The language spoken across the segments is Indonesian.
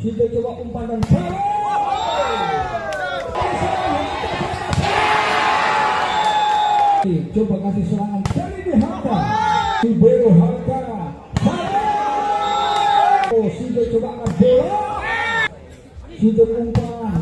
Kita coba umpan dan coba kasih serangan kali ini Harka. Libero Harka. Kita coba angkat bola. Kita umpan.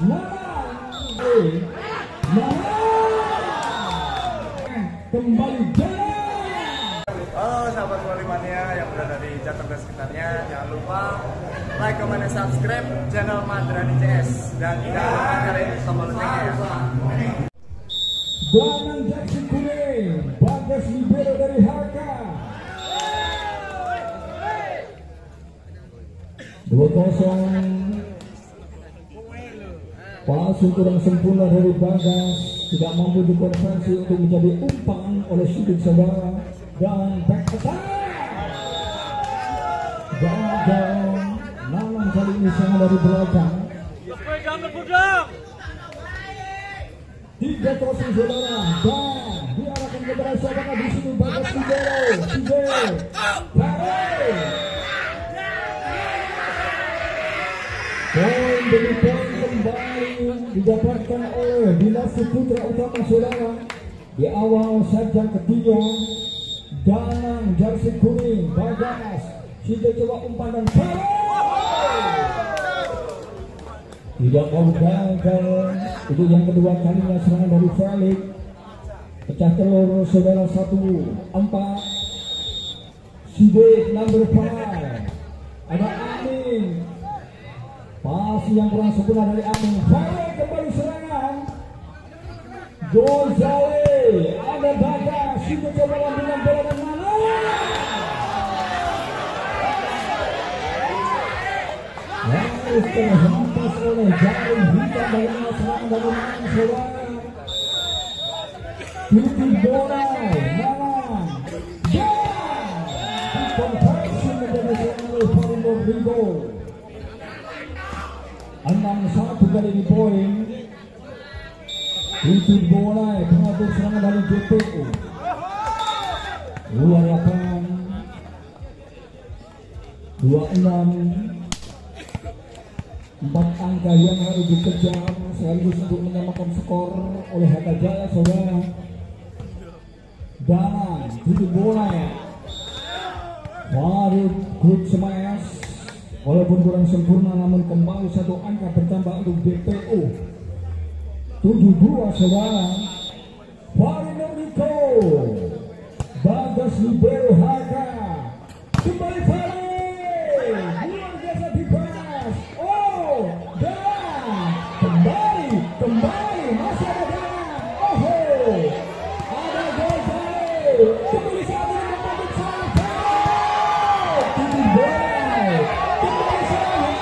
Kembali jalan. Halo sahabat Volley Mania yang berada di Jakarta dan sekitarnya, jangan lupa like, comment, dan subscribe channel Madrani CS dan jangan lupa nyalain tombol loncengnya ya. Danang Jackson kuning, Bagas libero dari Harka. 2-0. Pasu kurang sempurna dari Bagas, tidak mampu dikonversi untuk menjadi umpan oleh Siddiq Saudara dan back attack. Gagal. Nanang kali ini sangat dari belakang. 3-0 saudara, dan diarahkan kepada siapa di sini Bagas libero. Poin demi poin kembali didapatkan oleh Dinasti Putra Utama saudara. Di awal saja ketiga, Danang jersey kuning Bagas sudah coba umpan dan tidak mau gagal. Itu yang kedua kalinya serangan dari Felix. Pecah telur saudara 1-4. Siddiq number 5. Ada Amin. Pas yang kurang sempurna dari Amin. Felix kembali serangan. Gozali. Ada Bagas. Siddiq coba lambungan bola dan mana? Harus terhempas oleh jaring hitam dari serangan dari Nanang saudara. Titik bola Nanang dikonversi menjadi serangan oleh Farindo Rigo. 6-1 kali ini poin. Titik bola pengatur serangan dari GPU. Luar lapangan 26. 4 angka yang harus dikejar sekaligus untuk menyamakan skor oleh Harka Jaya saudara. Danang titik bola Farid Good Smash walaupun kurang sempurna namun kembali 1 angka bertambah untuk DPU. 7-2 saudara. Farid Niko Bagas libero Harka. Kembali Farid. Kembali masih ada Danang. Ada Gozali. Kembali saat ini membentuk sangat. Titik bola. Kembali serangan.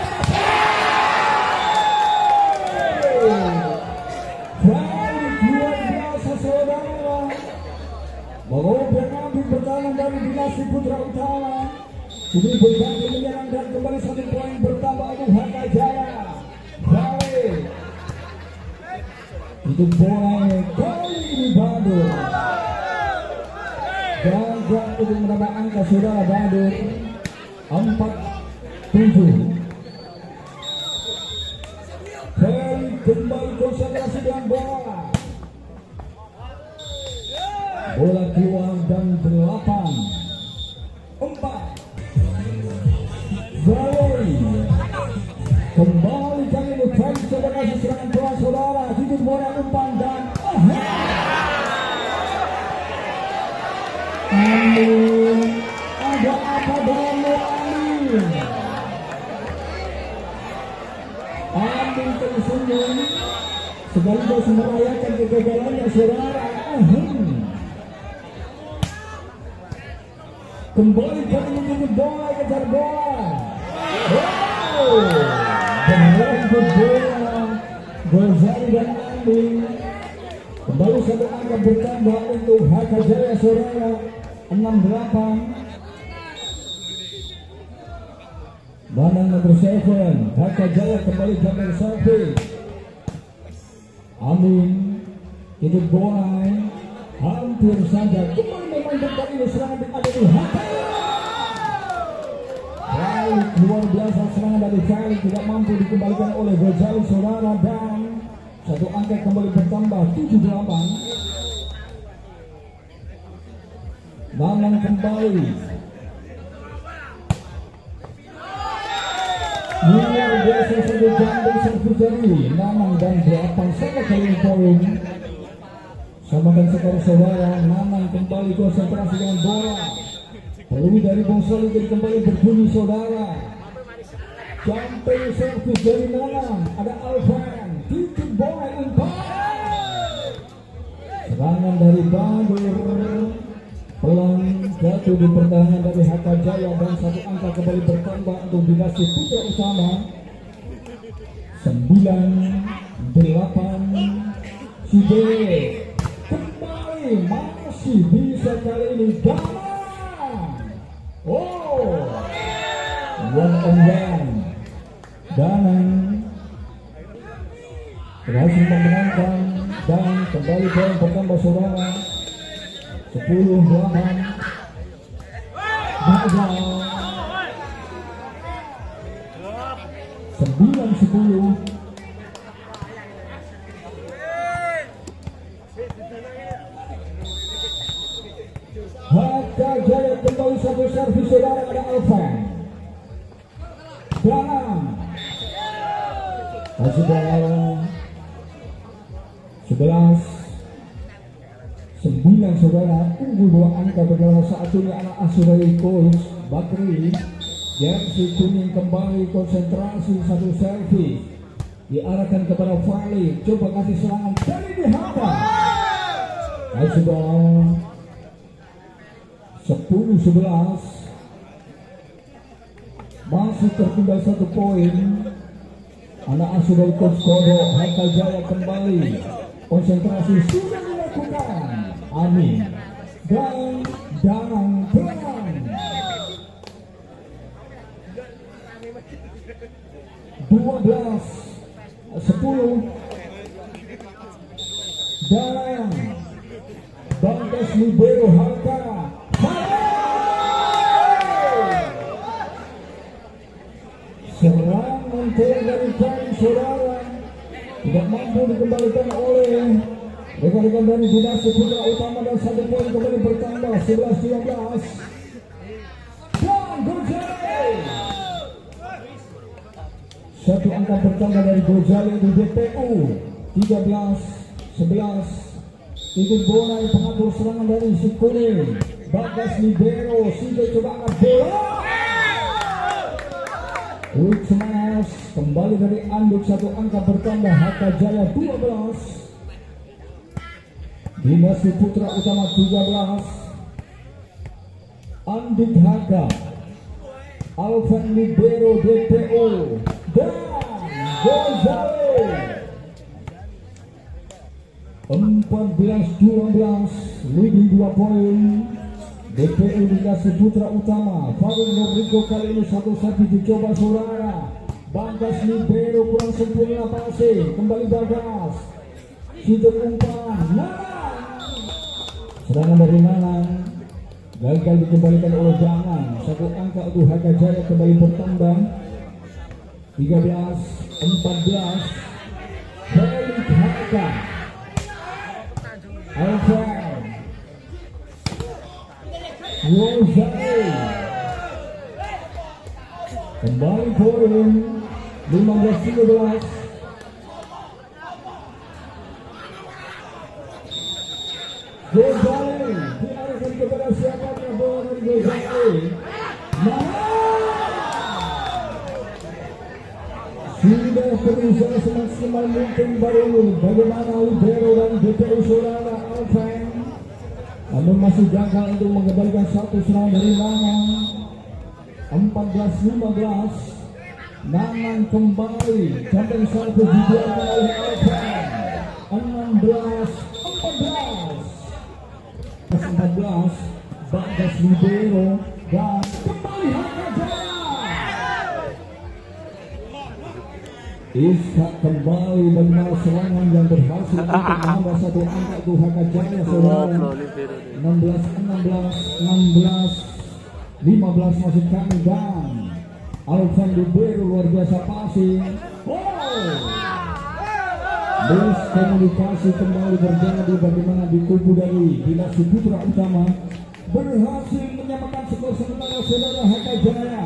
Balik luar biasa saudara. Merobek ambing pertahanan dari Dinasti Putra Utama. Sudah berganti menyerang dan kembali 1 poin bertambah untuk Harka Jaya. Balik. Itu bola kali ini Badur. Gagal untuk menambah angka saudara Badur. 4-7. Kembali konsentrasi dengan bola. Bola keluar dan 8-4. Zaloi. Kembali kali ini Frank coba kasih serangan bola saudara. Titik bola umpan dan Amin. Ada apa denganmu Amin? Amin tersenyum sekaligus merayakan kegagalannya saudara. Kembali kali ini bola kejar bola. Berlanjut bola Gozali dan Amin. Kembali 1 angka bertambah untuk Harka Jaya saudara. 6-8. Danang nomor 7 Harka Jaya kembali jamur service. Amin. Itu bola hampir saja kembali memang kali ini serangan ada di Harka. Felix, luar biasa serangan dari Felix, tidak mampu dikembalikan oleh Gojali saudara, dan satu angka kembali bertambah 78. Nanang kembali. Luar biasa satu jambul servis dari Nanang dan 8 sama kali poin. Samakan sekali saudara. Nanang kembali konsentrasi dengan bola. Peluru dari Bung Solihin kembali berbunyi saudara. Jambul servis dari Nanang. Ada Alvan. Titip bola umpan. Serangan dari Badur. Pelan jatuh di pertahanan dari Haka Jaya, dan satu angka kembali bertambah untuk dinasti Putra Utama. 9-8. Side kembali, masih bisa kali ini Danang. Oh, one on one. Danang berhasil memenangkan, dan kembali poin bertambah saudara. 10-8. Gagal. 9-10. Haka Jaya kembali satu servis saudara, ada Alvan. Danang. Kasih bola. 11-9 saudara, unggul 2 angka berdasar saat ini anak asuh dari coach Bakri. Jersey kuning kembali konsentrasi, satu servis diarahkan kepada Fali, coba kasih serangan dari dihantam. Kasih bola. 10-11. Masih tertinggal 1 poin. Anak asuh dari coach Kodo. Haka Jaya kembali konsentrasi, sudah dilakukan Amin dan Danang pelan. 12-10. Danang Bangkas libero Haka. Serangan dari kami saudara tidak mampu dikembalikan oleh rekan-rekan dari dinasti Putra Utama, dan 1 poin kembali bertambah 11-12. Dan Gojali. 1 angka bertambah dari Gojali di DPU. 13-11. Itu bola yang pengatur serangan dari si kuning. Bagas libero, Side coba angkat bola. Quick smash kembali dari Anduk, 1 angka bertambah. Haka Jaya 12. Dinasti Putra Utama 13. Anduk Haka. Alvan libero DPO dan Gojali. 14-12, leading 2 poin. DPU Dinasti Putra Utama. Farul Nuriko kali ini 1 servis dicoba saudara. Bangkas libero kurang sempurna passing. Kembali Bagas. Situ umpan. Nanang. Serangan dari Nanang gagal dikembalikan oleh Danang. 1 angka untuk Haka Jaya kembali bertambah. 13-14. Felix Haka. Alvan. Gojali kembali poin. 15-13. Gojali diarahkan kepada siapanya, bola dari Gojali. Sudah berusaha semaksimal mungkin baru bagaimana libero dan DPU saudara Alvan, namun masih gagal untuk mengembalikan 1 serangan dari Nanang. 14-15. Nanang kembali, camping servis dibiarkan oleh Alvan. 16-14. Bagas libero dan kembali Haka Jaya. Ishak kembali mengenal serangan yang berhasil untuk menambah 1 angka untuk Haka Jaya saudara. 16-15 maksud kami, dan Alvan Beru luar biasa passing. Miskomunikasi kembali terjadi bagaimana di kubu dari Dinasti Putra Utama berhasil menyamakan skor sementara saudara Hatta Jaya.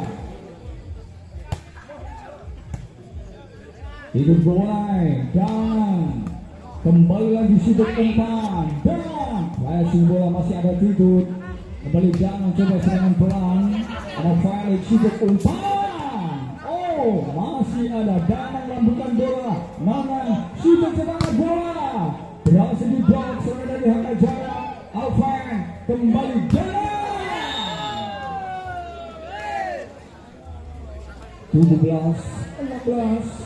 Hidup golai dan kembali lagi Siduk umpan dan passing bola masih ada Tidut. Kembali jangan coba serangan pelan. Ada Felix Siduk umpan. Masih ada Danang lambukan bola. Nanang Siduk serangan bola. Berhasil diblok serangan dari Hatta Jaya. Alvan kembali jalan. 17-16.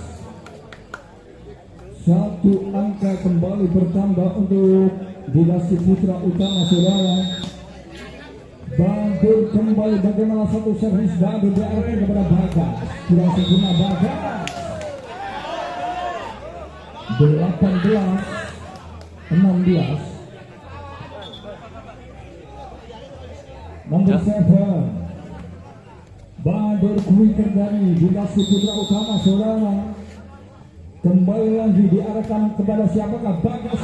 Satu angka kembali bertambah untuk Dinasti Putra Utama saudara. Bantul kembali bagaimana satu servis Bantul diarahkan kepada Bagas. Tidak sempurna Bagas. 18-16. Nomor 7 Bantul Kuiker dari Dinasti Putra Utama saudara. Kembali lagi diarahkan kepada siapakah? Bagas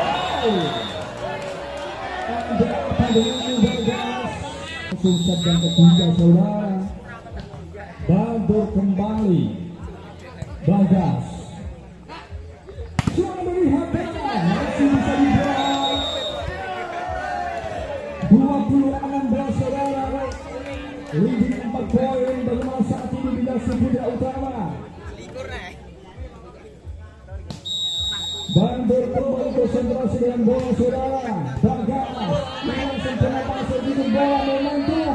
ada apa dengan Bagas? Pusat yang ketiga saudara. Bandur kembali Bagas. Cuma melihat masih bisa dibuat 20-16 saudara. Leading 4 poin bagaimana saat ini Dinasti Putra Utama. Bandur kembali konsentrasi dengan bola saudara. Bagas dengan sempurna pasir di bola momentum.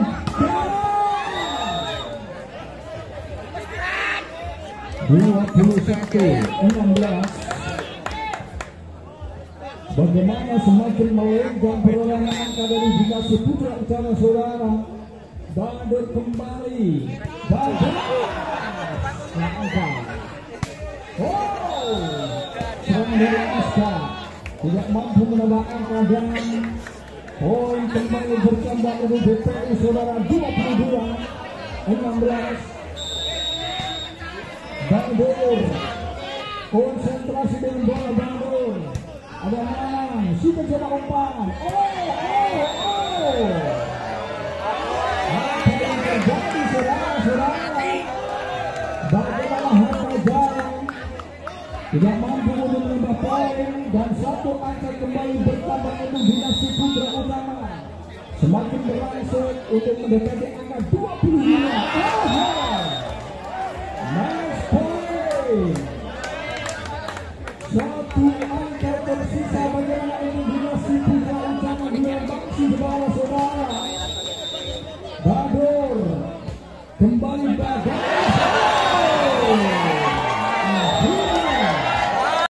21-16. Bagaimana semakin melenggang perolehan angka dari Dinasti Putra Utama saudara. Bandur kembali. Bagas angka. Dari Aska tidak mampu menambah angka dan poin kembali bertambah untuk BPU saudara. 22-16. Bandur konsentrasi dengan bola. Bandur ada Nanang Siduk coba umpan. Apa yang terjadi saudara-saudara? Bagaimana Hatta Jaya tidak mampu untuk menambah poin dan satu angka kembali bertambah untuk Dinasti Putra Utama. Semakin berlangsung untuk mendekati angka 25. Nice point. Satu angka tersisa bagaimana untuk Dinasti Putra Utama. Dua bangsi di bawah saudara. Bandur kembali Bagas.